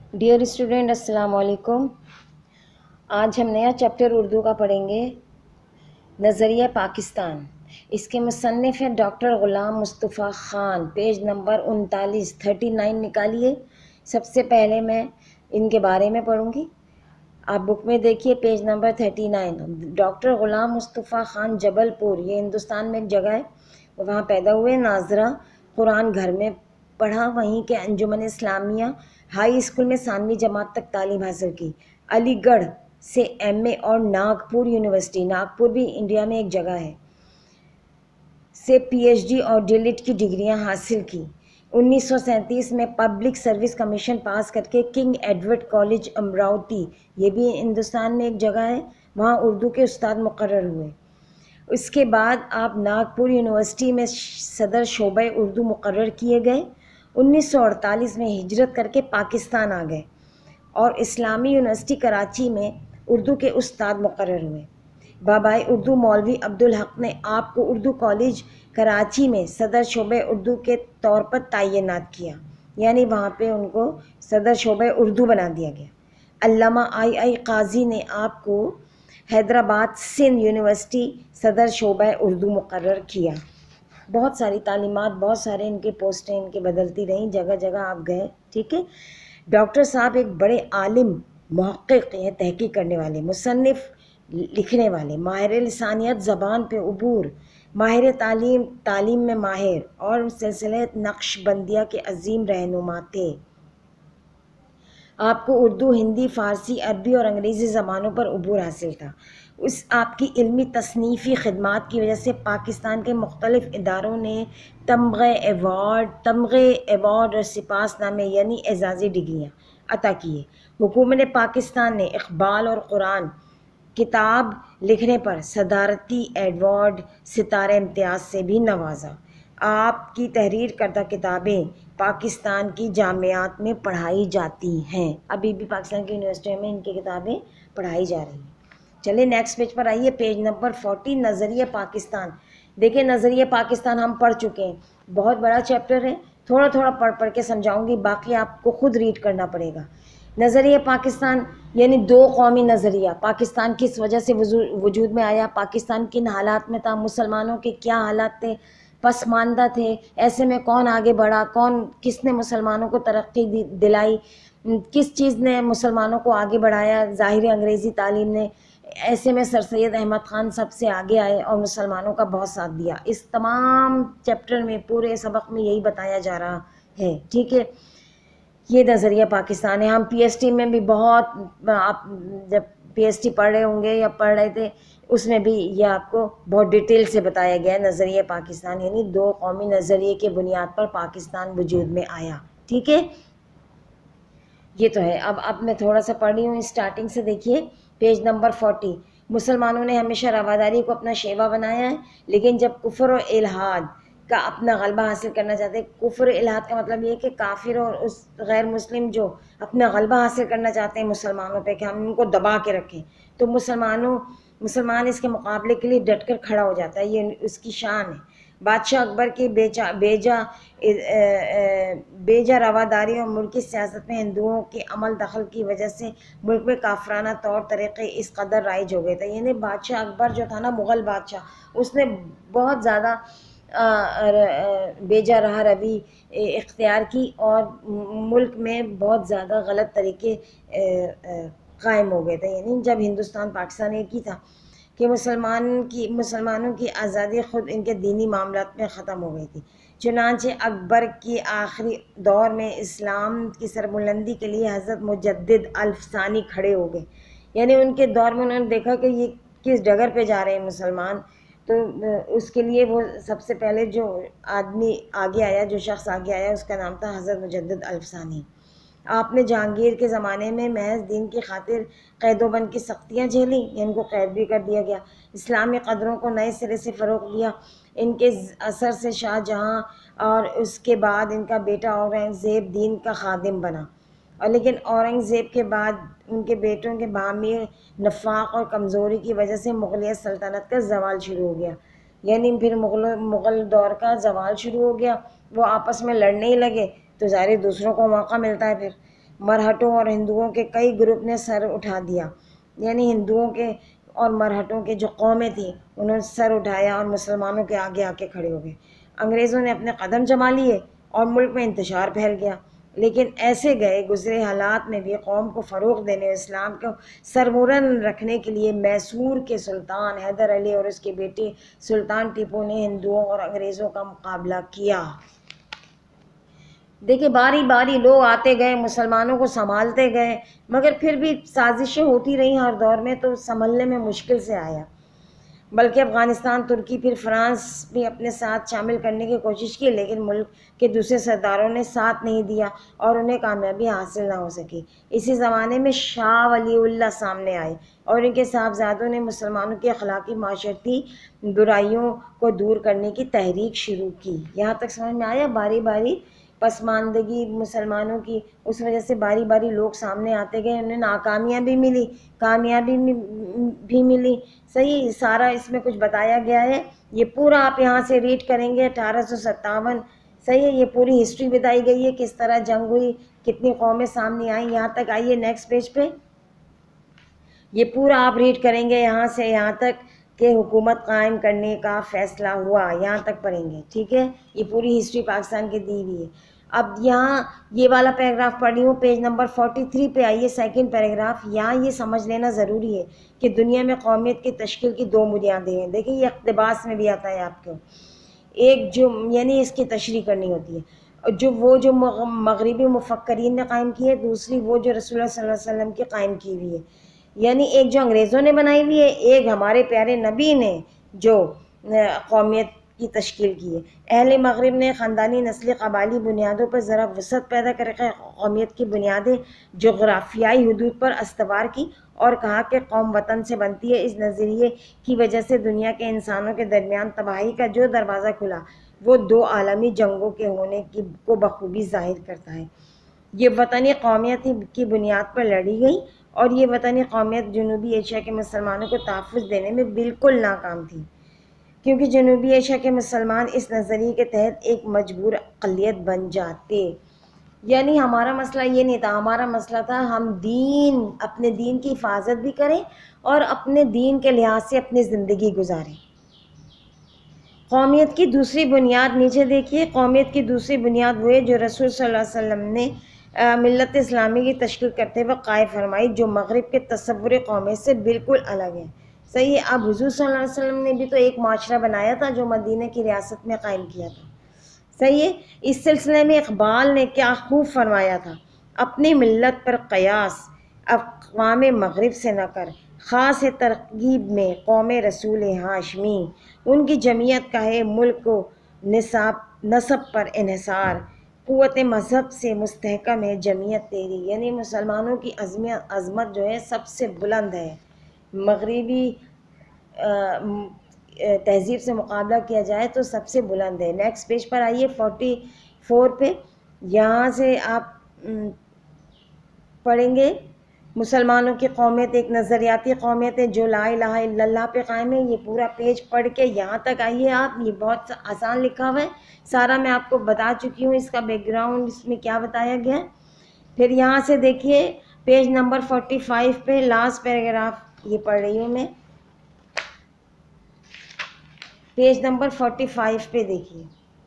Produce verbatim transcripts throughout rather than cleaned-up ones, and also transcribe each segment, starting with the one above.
Dear student, السلام علیکم۔ آج ہم نیا چیپٹر اردو کا پڑھیں گے، نظریہ پاکستان۔ اس کے مصنف ہیں doctor Ghulam Mustafa Khan. Page number انتالیس تھرٹی نائن نکالیے۔ سب سے پہلے میں ان کے بارے میں پڑھوں گی، آپ بک میں دیکھیے page number thirty nine. Doctor Ghulam Mustafa Khan جبل پور، یہ ہندوستان میں ایک جگہ ہے، وہاں پیدا ہوئے۔ ناظرہ قرآن گھر میں پڑھا، وہیں کے انجمن اسلامیہ ہائی اسکول میں ثانوی جماعت تک تعلیم حاصل کی۔ علی گڑھ سے ایم اے اور ناگپور یونیورسٹی، ناگپور بھی انڈیا میں ایک جگہ ہے، سے پی ایچ ڈی اور ڈی ایل ایڈ کی ڈگریاں حاصل کی۔ انیس سو سینتیس میں پبلک سروس کمیشن پاس کر کے کنگ ایڈورڈ کالج امراوتی، یہ بھی ہندوستان میں ایک جگہ ہے، وہاں اردو کے استاد مقرر ہوئے۔ اس کے بعد آپ ناگپور یونیورسٹی میں صدر شعبہ اردو مقرر کیے گئے۔ انیس سو اڑتالیس میں ہجرت کر کے پاکستان آ گئے اور اسلامی یونیورسٹی کراچی میں اردو کے استاد مقرر ہوئے۔ بابائے اردو مولوی عبدالحق نے آپ کو اردو کالج کراچی میں صدر شعبہ اردو کے طور پر تعینات کیا، یعنی وہاں پہ ان کو صدر شعبہ اردو بنا دیا گیا۔ علامہ آئی آئی قاضی نے آپ کو حیدرآباد سندھ یونیورسٹی صدر شعبہ اردو مقرر کیا۔ بہت ساری تعلیمات، بہت سارے ان کے پوسٹیں ان کے بدلتی رہیں، جگہ جگہ آپ گئے، ٹھیک ہے۔ ڈاکٹر صاحب ایک بڑے عالم، محقق ہیں، تحقیق کرنے والے، مصنف، لکھنے والے، ماہر لسانیات، زبان پہ عبور، ماہر تعلیم، تعلیم میں ماہر اور سلسلہ نقش بندیہ کے عظیم رہنما تھے۔ آپ کو اردو، ہندی، فارسی، عربی اور انگریزی زبانوں پر عبور حاصل تھا۔ اس آپ کی علمی تصنیفی خدمات کی وجہ سے پاکستان کے مختلف اداروں نے تمغے ایوارڈ تمغے ایوارڈ اور سپاس نامے یعنی اعزازی ڈگریاں عطا کیے۔ حکومت پاکستان نے اقبال اور قرآن کتاب لکھنے پر صدارتی ایوارڈ ستارہ امتیاز سے بھی نوازا۔ آپ کی تحریر کردہ کتابیں پاکستان کی جامعات میں پڑھائی جاتی ہیں، ابھی بھی پاکستان کی یونیورسٹیوں میں ان کی کتابیں پڑھائی جا رہی ہیں۔ چلے نیکسٹ پیج پر آئیے، پیج نمبر فورٹی، نظریہ پاکستان۔ دیکھیں نظریہ پاکستان ہم پڑھ چکے ہیں، بہت بڑا چیپٹر ہے، تھوڑا تھوڑا پڑھ پڑھ کے سمجھاؤں گی، باقی آپ کو خود ریڈ کرنا پڑے گا۔ نظریہ پاکستان یعنی دو قومی نظریہ، پاکستان کس وجہ سے وجود میں آیا، پاکستان کن حالات میں تھا، مسلمانوں کے کیا حالات تھے، پسماندہ تھے، ایسے میں کون آگے بڑھا، کون کس نے مسلمانوں کو ترقی دلائی، کس چیز نے مسلمانوں کو آگے بڑھایا، ظاہر انگریزی تعلیم نے، ایسے میں سر سید احمد خان سب سے آگے آئے اور مسلمانوں کا بہت ساتھ دیا۔ اس تمام چیپٹر میں، پورے سبق میں یہی بتایا جا رہا ہے، ٹھیک ہے۔ یہ نظریہ پاکستان ہے۔ ہم پی ایس ٹی میں بھی بہت، آپ جب پی ایس ٹی پڑھ رہے ہوں گے یا پڑھ رہے تھے، اس میں بھی یہ آپ کو بہت ڈیٹیل سے بتایا گیا ہے۔ نظریہ پاکستان یعنی دو قومی نظریے کے بنیاد پر پاکستان وجود میں آیا، ٹھیک ہے۔ یہ تو ہے۔ اب اب میں تھوڑا سا پڑھ رہی ہوں اسٹارٹنگ سے، دیکھیے پیج نمبر فورٹی۔ مسلمانوں نے ہمیشہ رواداری کو اپنا شیوا بنایا ہے، لیکن جب کفر و الحاد کا اپنا غلبہ حاصل کرنا چاہتے ہیں، کفر و الحاد کا مطلب یہ ہے کہ کافر اور اس غیر مسلم جو اپنا غلبہ حاصل کرنا چاہتے ہیں مسلمانوں پہ کہ ہم ان کو دبا کے رکھیں، تو مسلمانوں مسلمان اس کے مقابلے کے لیے ڈٹ کر کھڑا ہو جاتا ہے، یہ اس کی شان ہے۔ بادشاہ اکبر کی بیجا بیجا بیجا رواداری اور ملکی سیاست میں ہندوؤں کے عمل دخل کی وجہ سے ملک میں کافرانہ طور طریقے اس قدر رائج ہو گئے تھے، یعنی بادشاہ اکبر جو تھا نا، مغل بادشاہ، اس نے بہت زیادہ بیجا رہا روی اختیار کی اور ملک میں بہت زیادہ غلط طریقے قائم ہو گئے تھے، یعنی جب ہندوستان پاکستان ایک ہی تھا کہ مسلمان کی مسلمانوں کی آزادی خود ان کے دینی معاملات میں ختم ہو گئی تھی۔ چنانچہ اکبر کی آخری دور میں اسلام کی سربلندی کے لیے حضرت مجدد الف ثانی کھڑے ہو گئے، یعنی ان کے دور میں انہوں نے دیکھا کہ یہ کس ڈگر پہ جا رہے ہیں مسلمان، تو اس کے لیے وہ سب سے پہلے جو آدمی آگے آیا، جو شخص آگے آیا، اس کا نام تھا حضرت مجدد الف ثانی۔ آپ نے جہانگیر کے زمانے میں محض دین کی خاطر قید و بند کی سختیاں جھیلیں، ان کو قید بھی کر دیا گیا، اسلامی قدروں کو نئے سرے سے فروغ دیا۔ ان کے اثر سے شاہ جہاں اور اس کے بعد ان کا بیٹا اورنگ زیب دین کا خادم بنا، اور لیکن اورنگ زیب کے بعد ان کے بیٹوں کے باہمی نفاق اور کمزوری کی وجہ سے مغلیہ سلطنت کا زوال شروع ہو گیا، یعنی پھر مغل مغل دور کا زوال شروع ہو گیا، وہ آپس میں لڑنے ہی لگے، تو ظاہر دوسروں کو موقع ملتا ہے پھر مرہٹوں اور ہندوؤں کے کئی گروپ نے سر اٹھا دیا، یعنی ہندوؤں کے اور مرہٹوں کے جو قومیں تھیں انہوں نے سر اٹھایا اور مسلمانوں کے آگے آ کے کھڑے ہو گئے۔ انگریزوں نے اپنے قدم جما لیے اور ملک میں انتشار پھیل گیا، لیکن ایسے گئے گزرے حالات میں بھی قوم کو فروغ دینے اور اسلام کو سربلند رکھنے کے لیے میسور کے سلطان حیدر علی اور اس کے بیٹے سلطان ٹیپو نے ہندوؤں اور انگریزوں کا مقابلہ کیا۔ دیکھیں باری باری لوگ آتے گئے، مسلمانوں کو سنبھالتے گئے، مگر پھر بھی سازشیں ہوتی رہیں ہر دور میں، تو سنبھلنے میں مشکل سے آیا۔ بلکہ افغانستان، ترکی، پھر فرانس بھی اپنے ساتھ شامل کرنے کی کوشش کی، لیکن ملک کے دوسرے سرداروں نے ساتھ نہیں دیا اور انہیں کامیابی حاصل نہ ہو سکی۔ اسی زمانے میں شاہ ولی اللہ سامنے آئے اور ان کے صاحبزادوں نے مسلمانوں کی اخلاقی معاشرتی برائیوں کو دور کرنے کی تحریک شروع کی۔ یہاں تک سمجھ میں آیا؟ باری باری پسماندگی مسلمانوں کی، اس وجہ سے باری باری لوگ سامنے آتے گئے، انہیں ناکامیاں بھی ملی، کامیابی بھی ملی۔ صحیح، سارا اس میں کچھ بتایا گیا ہے، یہ پورا آپ یہاں سے ریڈ کریں گے اٹھارہ سو ستاون۔ صحیح ہے، یہ پوری ہسٹری بتائی گئی ہے، کس طرح جنگ ہوئی، کتنی قومیں سامنے آئیں۔ یہاں تک آئیے نیکسٹ پیج پہ، یہ پورا آپ ریڈ کریں گے یہاں سے یہاں تک کہ حکومت قائم کرنے کا فیصلہ ہوا، یہاں تک پڑھیں گے، ٹھیک ہے؟ یہ پوری ہسٹری پاکستان کی دی ہوئی ہے۔ اب یہاں یہ والا پیراگراف پڑھ رہی ہوں، پیج نمبر تینتالیس پہ آئیے، سیکنڈ پیراگراف۔ یہاں یہ سمجھ لینا ضروری ہے کہ دنیا میں قومیت کی تشکیل کی دو بنیادیں ہیں۔ دیکھیں یہ اقتباس میں بھی آتا ہے آپ کو، ایک جو یعنی اس کی تشریح کرنی ہوتی ہے، جو وہ جو مغربی مفکرین نے قائم کی ہے، دوسری وہ جو رسول اللہ صلی اللہ علیہ وسلم کی قائم کی ہوئی ہے، یعنی ایک جو انگریزوں نے بنائی ہوئی ہے، ایک ہمارے پیارے نبی نے جو قومیت کی تشکیل کی ہے۔ اہل مغرب نے خاندانی نسلی قبائلی بنیادوں پر ذرا وسعت پیدا کر کے قومیت کی بنیادیں جغرافیائی حدود پر استوار کی اور کہا کہ قوم وطن سے بنتی ہے۔ اس نظریے کی وجہ سے دنیا کے انسانوں کے درمیان تباہی کا جو دروازہ کھلا وہ دو عالمی جنگوں کے ہونے کی کو بخوبی ظاہر کرتا ہے۔ یہ وطنی قومیت کی بنیاد پر لڑی گئی اور یہ وطنی قومیت جنوبی ایشیا کے مسلمانوں کو تحفظ دینے میں بالکل ناکام تھی، کیونکہ جنوبی ایشیا کے مسلمان اس نظریے کے تحت ایک مجبور اقلیت بن جاتے۔ یعنی ہمارا مسئلہ یہ نہیں تھا، ہمارا مسئلہ تھا ہم دین اپنے دین کی حفاظت بھی کریں اور اپنے دین کے لحاظ سے اپنی زندگی گزاریں۔ قومیت کی دوسری بنیاد نیچے دیکھیے، قومیت کی دوسری بنیاد وہ ہے جو رسول صلی اللہ علیہ وسلم نے ملت اسلامی کی تشکیل کرتے ہوئے قائم فرمائی، جو مغرب کے تصور قومیت سے بالکل الگ ہے۔ صحیح ہے، اب حضور صلی اللہ علیہ وسلم نے بھی تو ایک معاشرہ بنایا تھا جو مدینہ کی ریاست میں قائم کیا تھا۔ صحیح ہے، اس سلسلے میں اقبال نے کیا خوب فرمایا تھا، اپنی ملت پر قیاس اقوام مغرب سے نہ کر، خاص ترغیب میں قوم رسول ہاشمی، ان کی جمعیت کا ہے ملک کو نصاب نصب پر انحصار، قوت مذہب سے مستحکم ہے جمعیت تیری۔ یعنی مسلمانوں کی عظمت عظمت جو ہے سب سے بلند ہے، مغربی تہذیب سے مقابلہ کیا جائے تو سب سے بلند ہے۔ نیکسٹ پیج پر آئیے فورٹی فور پہ، یہاں سے آپ پڑھیں گے مسلمانوں کی قومیت ایک نظریاتی قومیت ہے جو لا الہ الا اللہ پہ قائم ہے۔ یہ پورا پیج پڑھ کے یہاں تک آئیے آپ، یہ بہت آسان لکھا ہوا ہے، سارا میں آپ کو بتا چکی ہوں، اس کا بیک گراؤنڈ اس میں کیا بتایا گیا ہے۔ پھر یہاں سے دیکھیے پیج نمبر فورٹی فائیو پہ لاسٹ پیراگراف یہ پڑھ رہی ہوں میں، پیج نمبر فورٹی فائیو پہ دیکھیے،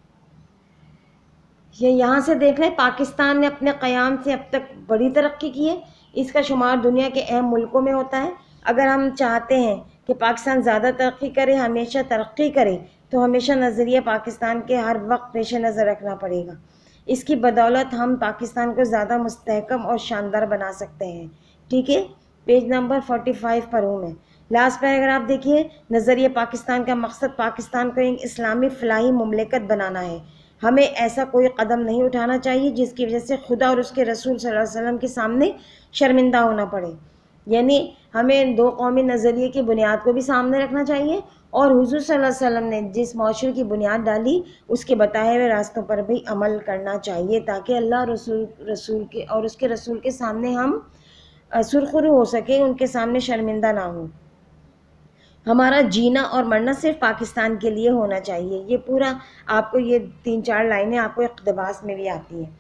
یہ یہاں سے دیکھ لیں، پاکستان نے اپنے قیام سے اب تک بڑی ترقی کی ہے، اس کا شمار دنیا کے اہم ملکوں میں ہوتا ہے۔ اگر ہم چاہتے ہیں کہ پاکستان زیادہ ترقی کرے، ہمیشہ ترقی کرے، تو ہمیشہ نظریہ پاکستان کے ہر وقت پیش نظر رکھنا پڑے گا۔ اس کی بدولت ہم پاکستان کو زیادہ مستحکم اور شاندار بنا سکتے ہیں، ٹھیک ہے؟ پیج نمبر فورٹی فائیو پر ہوں میں، لاسٹ پیراگراف دیکھیے، نظریہ پاکستان کا مقصد پاکستان کو ایک اسلامی فلاحی مملکت بنانا ہے۔ ہمیں ایسا کوئی قدم نہیں اٹھانا چاہیے جس کی وجہ سے خدا اور اس کے رسول صلی اللہ علیہ وسلم کے سامنے شرمندہ ہونا پڑے۔ یعنی ہمیں دو قومی نظریے کی بنیاد کو بھی سامنے رکھنا چاہیے اور حضور صلی اللہ علیہ وسلم نے جس معاشرے کی بنیاد ڈالی اس کے بتائے ہوئے راستوں پر بھی عمل کرنا چاہیے، تاکہ اللہ رسول رسول کے اور اس کے رسول کے سامنے ہم سرخرو ہو سکیں، ان کے سامنے شرمندہ نہ ہوں۔ ہمارا جینا اور مرنا صرف پاکستان کے لیے ہونا چاہیے۔ یہ پورا آپ کو یہ تین چار لائنیں آپ کو اقتباس میں بھی آتی ہیں۔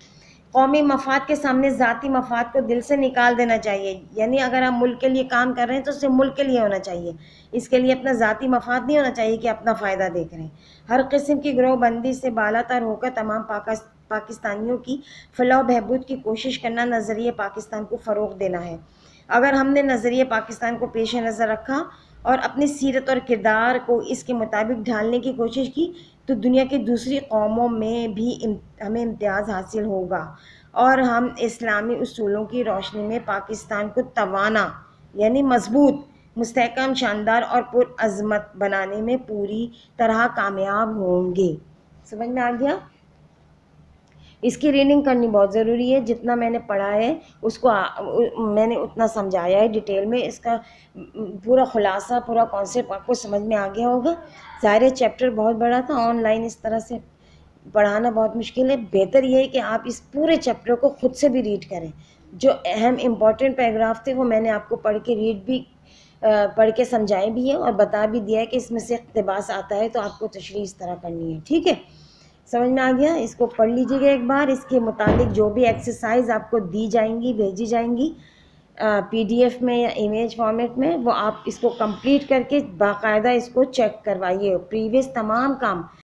قومی مفاد کے سامنے ذاتی مفاد کو دل سے نکال دینا چاہیے. یعنی اگر آپ ملک کے لیے کام کر رہے ہیں تو صرف ملک کے لیے ہونا چاہیے، اس کے لیے اپنا ذاتی مفاد نہیں ہونا چاہیے کہ اپنا فائدہ دیکھ رہے ہیں. ہر قسم کی گروہ بندی سے بالا تر ہو کر تمام پاکستانیوں کی فلاح و بہبود کی کوشش کرنا نظریہ پاکستان کو فروغ دینا ہے. اگر ہم نے نظریہ پاکستان کو پیش نظر رکھا اور اپنی سیرت اور کردار کو اس کے مطابق ڈھالنے کی کوشش کی تو دنیا کی دوسری قوموں میں بھی ہمیں امتیاز حاصل ہوگا، اور ہم اسلامی اصولوں کی روشنی میں پاکستان کو توانا یعنی مضبوط، مستحکم، شاندار اور پرعظمت بنانے میں پوری طرح کامیاب ہوں گے. سمجھ میں آ گیا؟ اس کی ریڈنگ کرنی بہت ضروری ہے. جتنا میں نے پڑھا ہے اس کو میں نے اتنا سمجھایا ہے ڈیٹیل میں. اس کا پورا خلاصہ، پورا کانسیپٹ آپ کو سمجھ میں آ گیا ہوگا. ظاہر چیپٹر بہت بڑا تھا، آن لائن اس طرح سے پڑھانا بہت مشکل ہے. بہتر یہ ہے کہ آپ اس پورے چیپٹر کو خود سے بھی ریڈ کریں. جو اہم امپورٹنٹ پیراگراف تھے وہ میں نے آپ کو پڑھ کے ریڈ بھی پڑھ کے سمجھائے بھی ہے اور بتا بھی دیا ہے کہ اس میں سے اقتباس آتا ہے تو آپ کو تشریح اس طرح کرنی ہے. ٹھیک ہے، سمجھ میں آ گیا؟ اس کو پڑھ لیجیے گا ایک بار. اس کے متعلق جو بھی ایکسرسائز آپ کو دی جائیں گی، بھیجی جائیں گی پی ڈی ایف میں یا امیج فارمیٹ میں، وہ آپ اس کو کمپلیٹ کر کے باقاعدہ اس کو چیک کروائیے. پریویس تمام کام